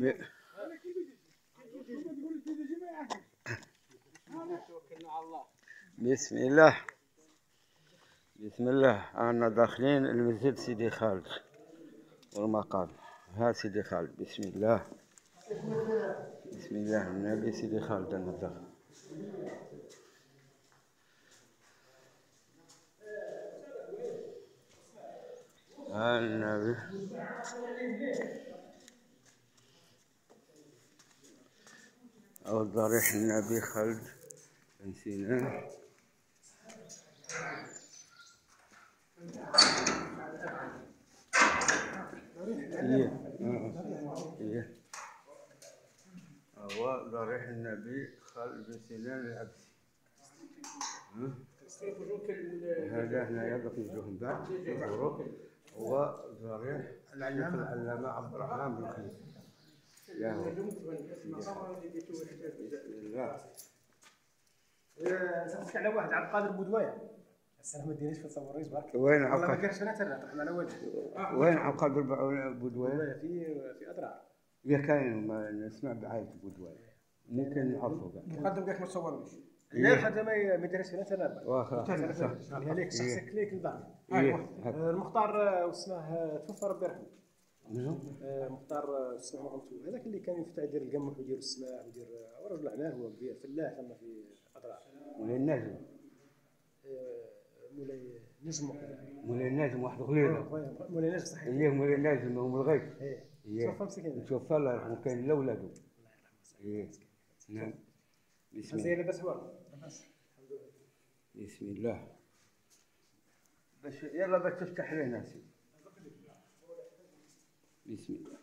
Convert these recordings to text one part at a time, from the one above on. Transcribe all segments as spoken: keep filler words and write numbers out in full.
ب- بسم الله بسم الله. أنا داخلين المسجد سيدي خالد والمقام. ها سيدي خالد، بسم الله بسم الله النبي سيدي خالد. أنا داخل. ها النبي، أو ضريح النبي خالد بن سنان. إيه إيه هو ضريح النبي خالد بن سنان العبسي. هذا هنايا دوك نجيو من بعد نزورو. هو ضريح الشيخ العلامة عبد الرحمن بن خليفة. يا هو سألتك على واحد عبد القادر بودوايه. السلام ما ديريش في تصور الرئيس برك. وين والله عبد ما ديرش انا ترى طحنا على وجهه. وين عبد القادر بودوايه؟ في في اضرار. يا كاين ما نسمع بعاية بودوايه، ممكن نعرفه كاع. مقدم قالك ما تصورنيش. لا حتى ما ما ديرش انا ترى. واخا هذيك شخصك ليك لدار. ايوه المختار واسمه توفى ربي يرحمه. منو؟ مختار اسمه مغمتو، هذاك اللي كان يفتح يدير القمح ويدير السماع ويدير رجل اعمال، هو كبير فلاح ثم في اضرار. مولاي الناجم. مولاي نجم. مولاي الناجم واحد غليظ. مولاي نجم صحيح. ايه مولاي الناجم هو من الغيب. ايه توفى مسكين. توفى الله يرحمه، كاين لاولادو. ايه نعم. بسم الله. بسم الله. باش يلا باش تفتح لنا سيدي. بسم الله.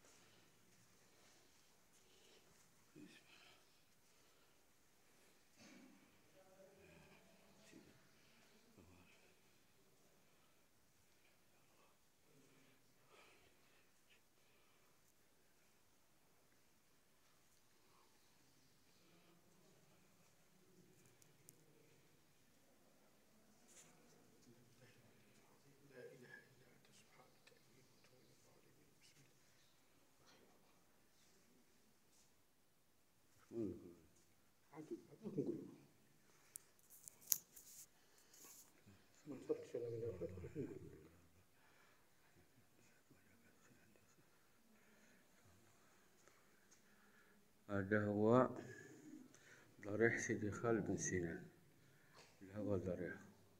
هذا هو ضريح سيدي خالد بن سنان. هذا هو ضريح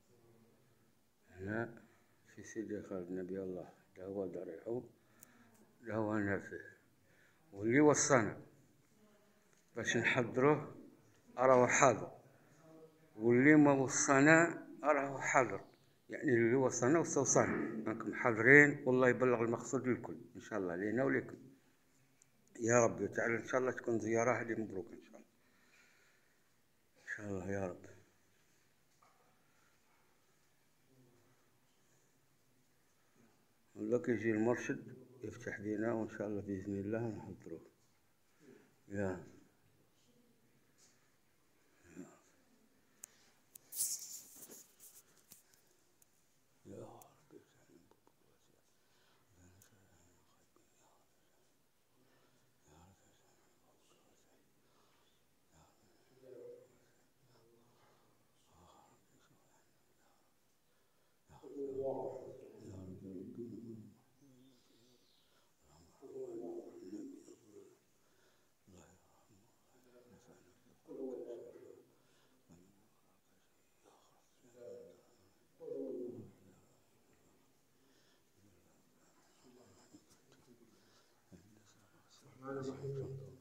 هنا في سيدي خالد نبي الله. هذا هو ضريحه، هذا هو نافع. واللي وصانا باش نحضروه راهو حاضر، واللي ما وصانا راهو حاضر. يعني اللي وصانا واستوصانا راكم حاضرين، والله يبلغ المقصود للكل ان شاء الله، لينا وليكم يا رب تعالى. ان شاء الله تكون زياره هذه مبروكه ان شاء الله، ان شاء الله يا رب. والله كيجي المرشد يفتح بينا وان شاء الله باذن الله نحضروه. يا الرحمن الرحيم.